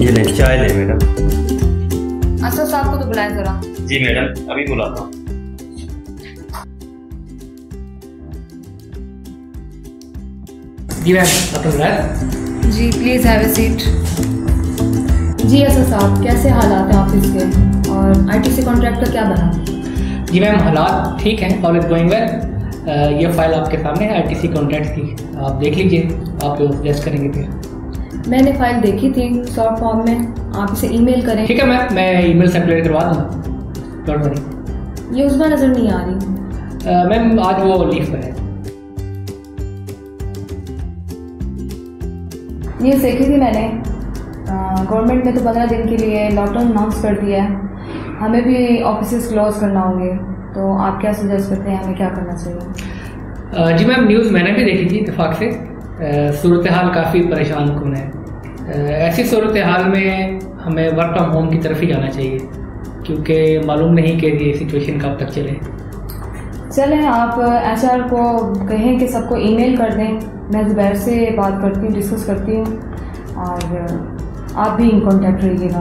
ये ले चाय ले मैडम। असद साहब को तो बुलाएं जरा। जी मैडम, अभी बुलाता हूँ। जी मैम, आपका बुलाया? जी प्लीज़ हैव ए सीट। जी असद साहब, कैसे हालात हैं ऑफिस के और आईटीसी कॉन्ट्रैक्ट का क्या बना? जी मैम, हालात ठीक हैं, ऑल इज गोइंग वेल। ये फाइल आपके सामने है आईटीसी कॉन्ट्रैक्ट की, आप देख लीजिए, आप सजेस्ट करेंगे फिर। मैंने फाइल देखी थी शॉर्ट फॉर्म में, आप इसे ईमेल करें। ठीक है मैम, मैं ईमेल सर्कुलेट करवा दूँगा, डोंट वरी। ये उसमें नज़र नहीं आ रही। मैम आज वो लीव पर है। न्यूज़ देखी थी मैंने, गवर्नमेंट ने तो 15 दिन के लिए लॉकडाउन अनाउंस कर दिया है, हमें भी ऑफिसेज क्लोज करना होंगे, तो आप क्या सजेस्ट करते हैं, हमें क्या करना चाहिए? जी मैम, न्यूज़ मैंने भी देखी थी इत्तेफाक से। सूरत हाल काफ़ी परेशान कुन है। ऐसी सूरत हाल में हमें वर्क फ्रॉम होम की तरफ ही जाना चाहिए, क्योंकि मालूम नहीं कि ये सिचुएशन कब तक चले। चलें, आप एचआर को कहें कि सबको ईमेल कर दें, मैं ज़ुबैर से बात करती हूँ, डिस्कस करती हूँ, और आप भी इन कॉन्टैक्ट रहिएगा।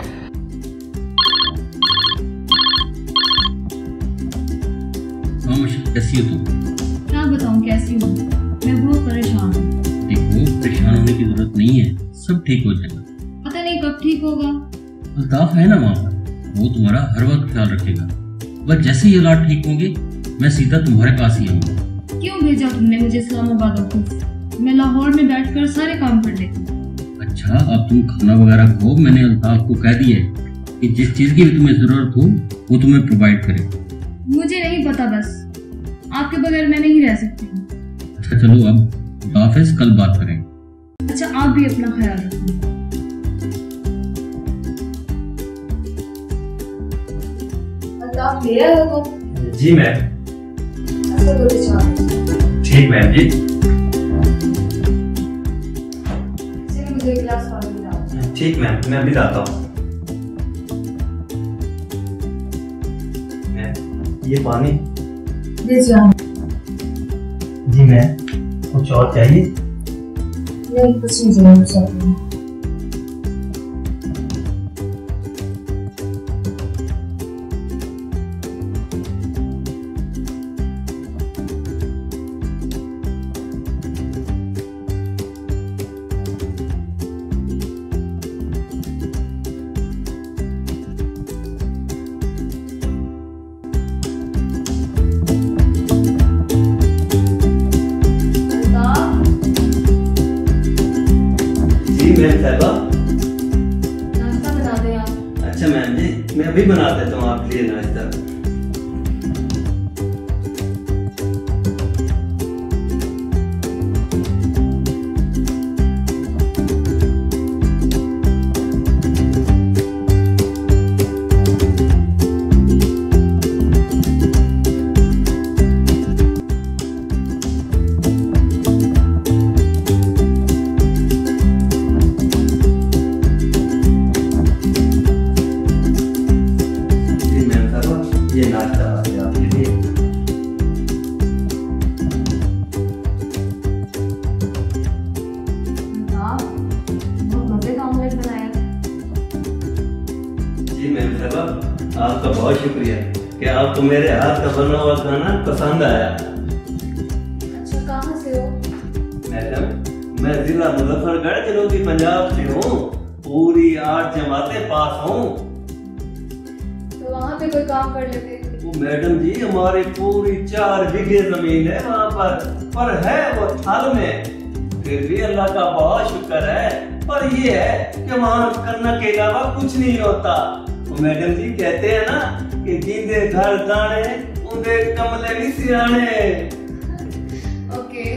कैसी हो तुम? क्या बताऊँ कैसी हूँ, मैं बहुत परेशान हूँ। देखो, परेशान होने की जरूरत नहीं है, सब ठीक हो जाएगा। पता नहीं कब ठीक होगा। अल्ताफ है ना वहाँ पर, वो तुम्हारा हर वक्त ख्याल रखेगा। बस जैसे ही हालात ठीक होंगे मैं सीधा तुम्हारे पास ही आऊंगा। क्यों भेजा तुमने मुझे इस्लामाबाद ऑफिस? मैं लाहौर में बैठकर सारे काम कर लेती हूँ। अच्छा, अब तुम खाना वगैरह खाओ। मैंने अल्ताफ को कह दिया है कि जिस चीज की भी तुम्हें जरूरत हो वो तुम्हें प्रोवाइड करे। मुझे नहीं पता, बस आपके बगैर मैं नहीं रह सकती। अच्छा चलो, अब हाफिज, कल बात करेंगे। अच्छा, आप भी अपना ख्याल रखना। आप ले आए हो तुम? जी मैम। ठीक मैम जी। मुझे एक गिलास पानी पिलाओ। ठीक मैम, मैं अभी लाता हूँ। ये पानी। जी मैम, कुछ और चाहिए? नहीं, कुछ नहीं चाहिए। मैम साहिबा, नाश्ता बना दें आप। अच्छा मैम जी, मैं अभी बना देता हूँ आपके लिए नाश्ता। ये नाश्ता आपके लिए। बहुत मजे का ऑमलेट बनाया। जी मैम साहबा, आपका बहुत शुक्रिया कि आपको मेरे हाथ का बना हुआ खाना पसंद आया। अच्छा, कहाँ से हो? मैडम, मैं जिला मुजफ्फरगढ़ जनूबी पंजाब से हूँ, पूरी 8 जमातें पास हूँ। तो वहाँ पे कोई काम कर लेते? वो मैडम जी, हमारी पूरी 4 बीघे जमीन है वहाँ पर है वो थल में। फिर भी अल्लाह का बहुत शुक्र है, पर ये है कि वहाँ करने के अलावा कुछ नहीं होता। वो मैडम जी कहते हैं ना कि जिंदे घर दाने उनके कमले भी सिराने। ओके।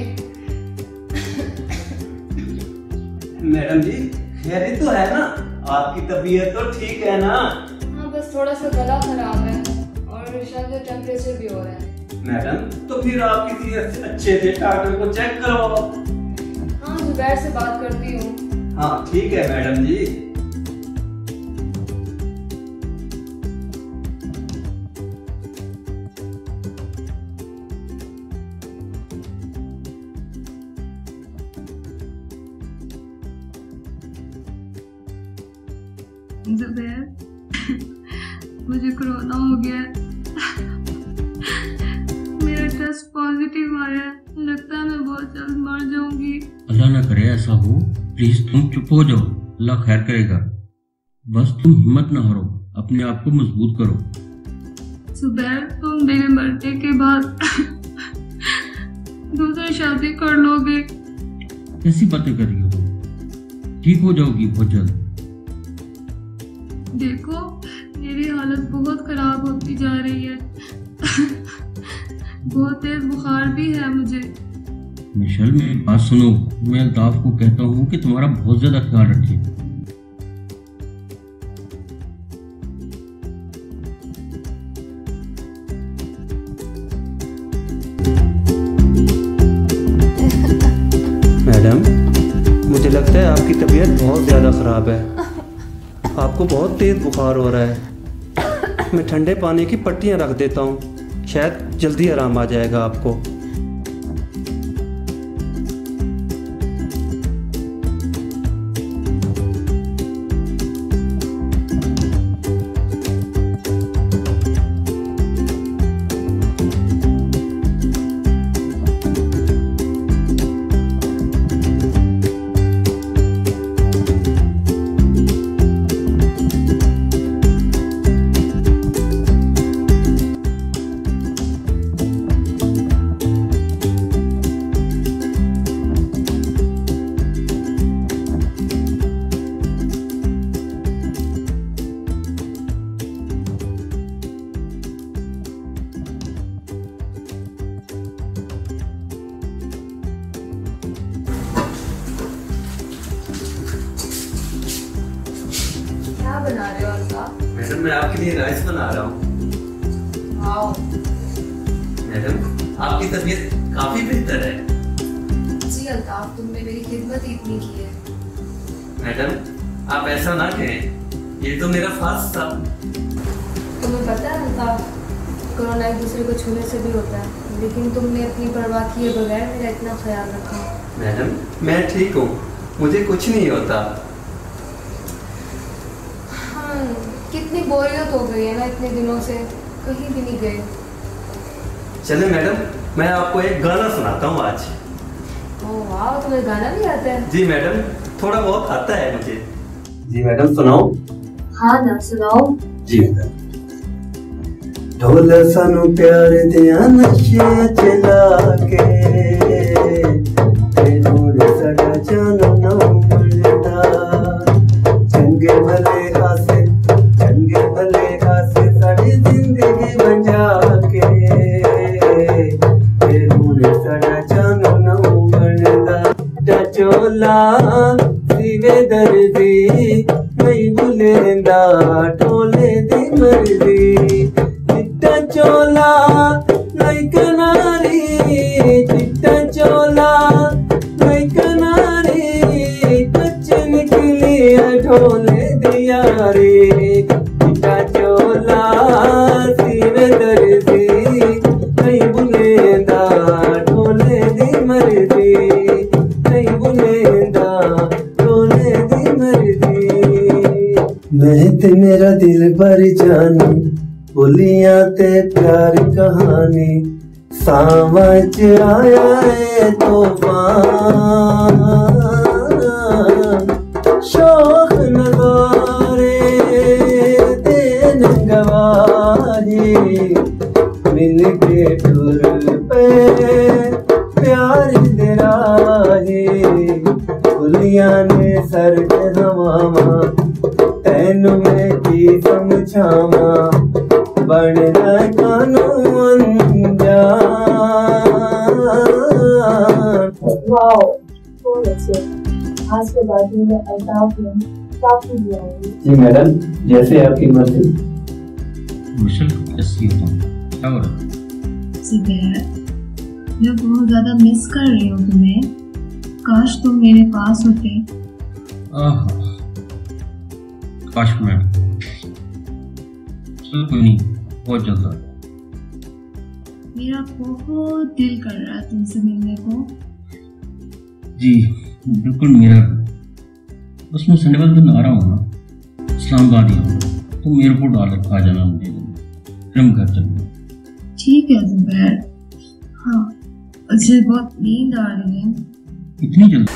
मैडम जी, खैरियत तो है ना? आपकी तबीयत तो ठीक है ना? हाँ, बस थोड़ा सा गला खराब है और शायद टेम्परेचर भी हो रहा है। मैडम, तो फिर आप किसी अच्छे से डॉक्टर को चेक करवाओ। हाँ, जुबैर से बात करती हूँ। हाँ ठीक है मैडम जी। जुबैर, मुझे कोरोना हो गया है। मेरा टेस्ट पॉजिटिव आया है। लगता है मैं बहुत जल्द मर जाऊंगी। अल्लाह ना करे ऐसा हो। प्लीज तुम चुप हो जाओ, अल्लाह खैर करेगा। बस तुम हिम्मत ना हारो, अपने आप को मजबूत करो। जुबैर, तुम मेरे मरने के बाद दूसरी शादी कर लोगे? कैसी बातें कर रही हो तुम? ठीक हो जाओगी बहुत जल्द। देखो, मेरी हालत बहुत खराब होती जा रही है। बहुत तेज बुखार भी है मुझे। मिशेल, मेरी बात सुनो। मैं अल्ताफ को कहता हूँ कि तुम्हारा बहुत ज्यादा ख्याल रखे। मैडम, मुझे लगता है आपकी तबीयत बहुत ज़्यादा ख़राब है। आपको बहुत तेज़ बुखार हो रहा है। मैं ठंडे पानी की पट्टियाँ रख देता हूँ, शायद जल्दी आराम आ जाएगा आपको। क्या बना रहे हो अल्ताफ? मैडम, मैं आपके लिए राइस बना रहा हूँ। वाओ। मैडम, आपकी तबीयत काफ़ी बेहतर है। जी अल्ताफ, तुमने मेरी खिदमत ही इतनी की है। मैडम, आप ऐसा ना कहें, ये तो मेरा फर्ज था। तुम्हें पता है अल्ताफ, कोरोना एक दूसरे को छूने से भी होता है, लेकिन तुमने अपनी परवाह किए बगैर मेरा इतना ख्याल रखा। मैडम, मैं ठीक हूँ, मुझे कुछ नहीं होता। हाँ, कितनी बोरियत हो गई है ना इतने दिनों से, कहीं भी नहीं गए। चले मैडम, मैं आपको एक गाना सुनाता हूँ आज। ओह वाह, तुम्हें गाना भी आता है? जी मैडम, थोड़ा बहुत आता है मुझे। जी मैडम, सुनाओ। हाँ ना, सुनाओ। जी मैडम। ढोल सानू प्यार दिया नशे चला के, ते ढोल साडा जानो ना मरदा। चंगे भले हासे साड़ी जिंदगी बचा के, ते ढोल साडा जानो ना मरदा। चोला सीवे दर्दी नहीं भुलेंदा, ढोले दी मर्जी। चिट्टा चोला नहीं कनारी, चिट्टा चोला नहीं कनारी, बच्चे निकली ढोले दिया रे। चिट्टा चोला सीवे दर्दी नहीं भुलेंदा, ढोले दी मर्जी। नहीं भुलेंदा, ढोले दी मर्जी। मैं ते मेरा दिल भर जानी, बोलियां ते प्यार कहानी। सावच आया है तूफान, शौक नजारे देन गवाही। मिल के टुर पे प्यार दे राही, बोलियां ने सर के हवामा, तैन में की समझावा। बनना कानून अनजान। वाओ, बहुत अच्छे। आज के बाद में अल्ताफ ने काफी दिया है। जी मैडम, जैसे आपकी मर्जी। मिशेल, कैसी हो तुम? क्या हो रहा है? जुबैर, मैं बहुत ज्यादा मिस कर रही हूँ तुम्हें। काश तुम मेरे पास होते। काश मैडम। चलो कोई नहीं, बहुत जल्द आ। मेरा बहुत दिल कर रहा है तुमसे मिलने को। जी बिल्कुल, मेरा बस मैं संडे वाले दिन आ रहा हूँ ना, इस्लामाबाद ही आऊंगा, तुम एयरपोर्ट आ जाना मुझे, फिर हम घर चलेंगे। ठीक है जुबैर। हाँ, मुझे बहुत नींद आ रही है। इतनी जल्दी?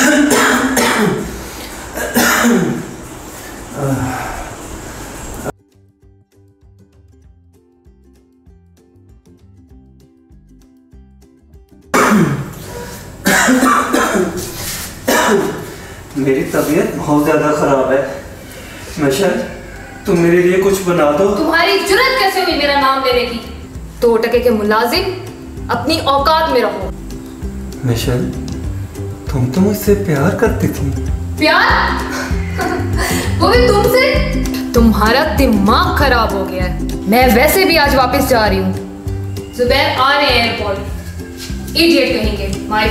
मेरी तबीयत बहुत ज्यादा खराब है। मशर, तुम मेरे लिए कुछ बना दो। तुम्हारी जुर्रत कैसे हुई मेरा नाम लेने की? 2 टके के मुलाजिम, अपनी औकात में रहो। मशर, तुम तो मुझसे प्यार करती थी। प्यार? वो भी तुमसे? तुम्हारा दिमाग खराब हो गया है। मैं वैसे भी आज वापस जा रही हूँ। जुबैर आ रहे हैं एयरपोर्ट। इडियट कहेंगे। My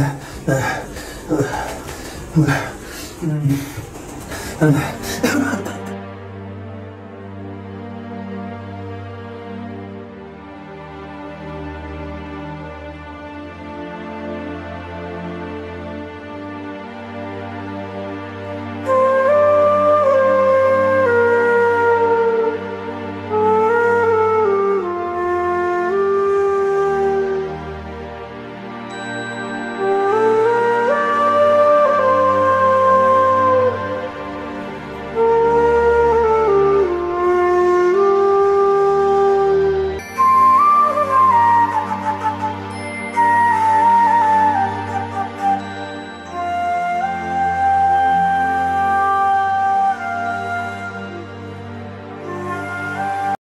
friend.